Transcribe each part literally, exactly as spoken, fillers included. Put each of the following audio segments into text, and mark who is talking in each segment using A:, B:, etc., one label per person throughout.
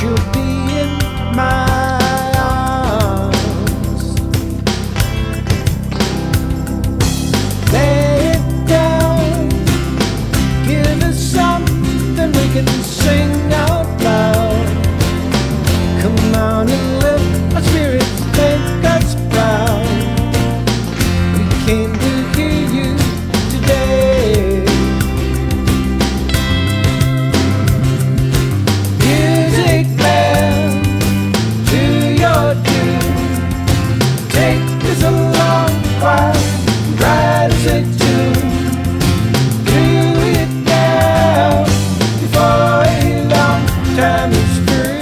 A: she'll be in my arms. Lay it down, give us something we can sing out loud. Come on and lift our spirits, make us proud. We came to hear you today. Music man, to your tune. Take this a long while, ride as a tune. Do it now, before a long time is through.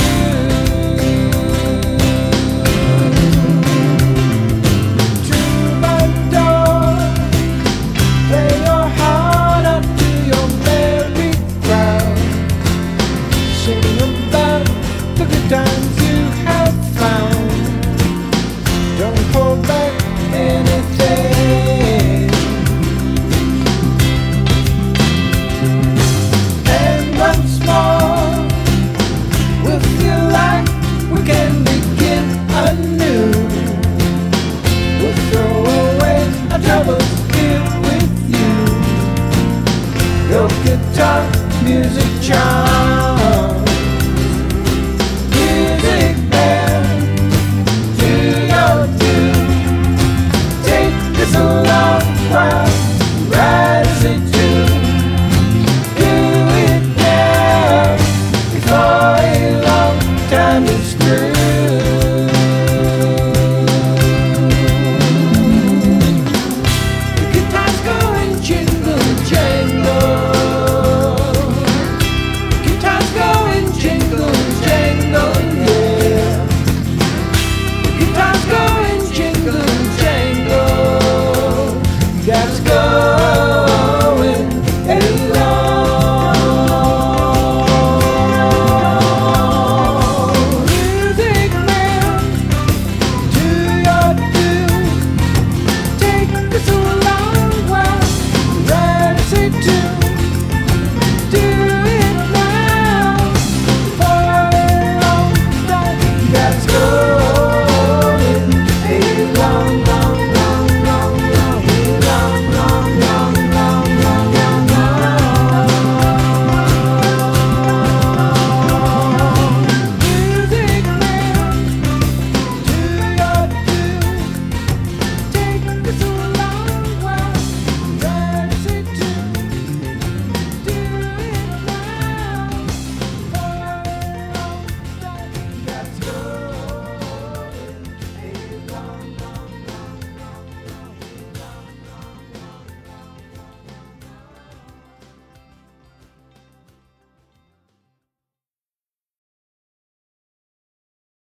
A: To my door, play your heart out to your merry crowd. Sing about the good times you have found. Don't hold back anything. And once more, we'll feel like we can begin anew. We'll throw away our troubles here with you. Your guitar music charms. Music man, do your tune. Take this a long while, ride as a tune. Do it now, before a long time is